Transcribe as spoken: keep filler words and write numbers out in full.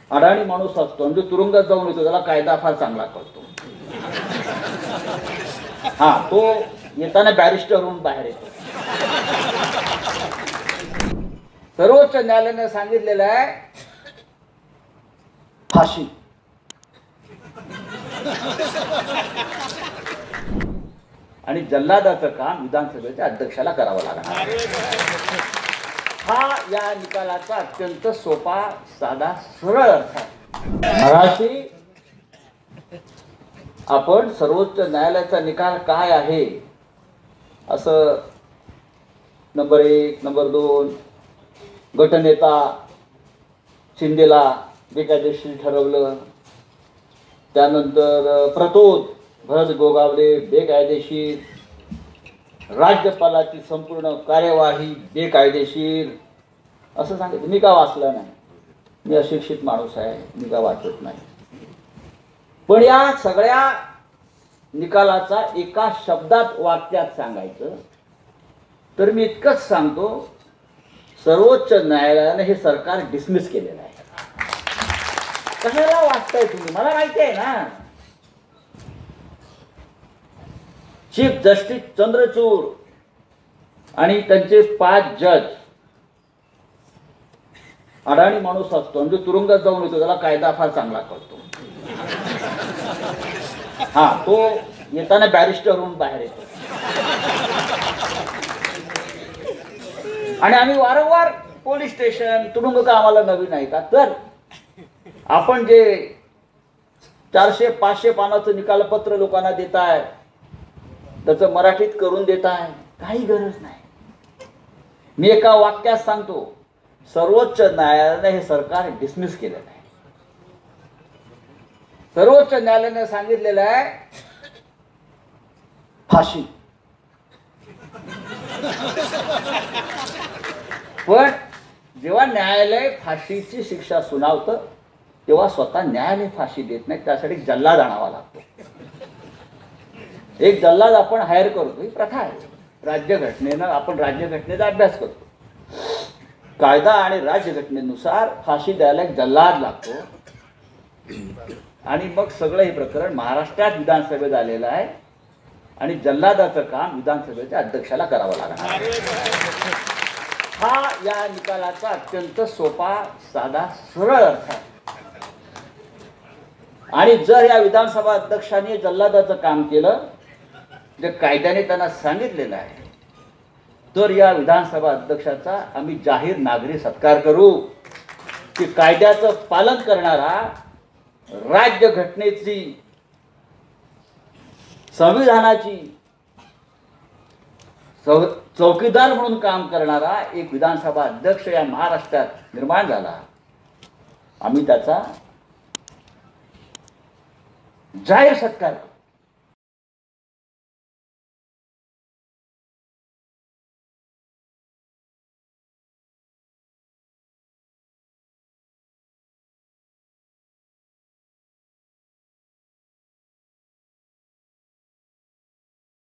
अडाणी माणूस असतो म्हणजे तुरुंगात जाऊन येतो, त्याला कायदा फार चांगला कळतो. हा, तो येताना बॅरिस्टर होऊन बाहेर येतो. सर्वोच्च न्यायालयाने सांगितलेलं आहे फाशी. आणि जल्लादाचं काम विधानसभेच्या अध्यक्षाला करावं लागणार. हा या निकालाचा अत्यंत सोपा, साधा, सरळ अर्थ आहे. मराठी आपण सर्वोच्च न्यायालयाचा निकाल काय आहे असं नंबर एक, नंबर दोन, गटनेता शिंदेला बेकायदेशीर ठरवलं, त्यानंतर प्रतोद भरत गोगावले बेकायदेशीर, राज्यपालाची संपूर्ण कार्यवाही बेकायदेशीर असं सांगितलं. मी का वाचलं नाही, मी अशिक्षित माणूस आहे, मी का वाचत नाही. पण या सगळ्या निकालाचा एका शब्दात, वाक्यात सांगायचं तर मी इतकंच सांगतो, सर्वोच्च न्यायालयाने हे सरकार डिसमिस केलेलं आहे. कशाला वाचताय तुम्ही, मला माहिती आहे ना. चीफ जस्टिस चंद्रचूड आणि त्यांचे पाच जज अडाणी माणूस असतो म्हणजे तुरुंगात जाऊन येतो, त्याला कायदा फार चांगला कळतो. हा, तो येताना बॅरिस्टर होऊन बाहेर येतो. आणि आम्ही वारंवार पोलीस स्टेशन, तुरुंग का आम्हाला नवीन आहे का, तर आपण जे चारशे पाचशे पानाचं निकालपत्र लोकांना देताय त्याचं मराठीत करून देताय, काही गरज नाही. मी एका वाक्यात सांगतो, सर्वोच्च न्यायालयाने हे सरकार डिसमिस केलेलं आहे. सर्वोच्च न्यायालयाने सांगितलेलं आहे फाशी. पण जेव्हा न्यायालय फाशीची शिक्षा सुनावतं तेव्हा स्वतः न्यायालय फाशी देत नाही, त्यासाठी जल्लाद आणावा लागतो. एक जल्लाद आपण हायर करतो, ही प्रथा आहे. राज्यघटनेनं आपण राज्यघटनेचा अभ्यास करतो. कायदा आणि राज्यघटनेनुसार फाशी द्यायला एक जल्लाद लागतो. आणि मग सगळं हे प्रकरण महाराष्ट्रात विधानसभेत आलेलं आहे आणि जल्लादाचं काम विधानसभेच्या अध्यक्षाला करावं लागणार. हा या निकालाचा अत्यंत सोपा, साधा, सरळ अर्थ आहे. आणि जर या विधानसभा अध्यक्षांनी जल्लादाचं काम केलं, जे कायद्याने त्यांना सांगितलेलं आहे, तर या विधानसभा अध्यक्षाचा आम्ही जाहीर नागरी सत्कार करू की कायद्याचं पालन करणारा, राज्यघटनेची, संविधानाची चौकीदार म्हणून काम करणारा एक विधानसभा अध्यक्ष या महाराष्ट्रात निर्माण झाला. आम्ही त्याचा जाहीर सत्कार करू.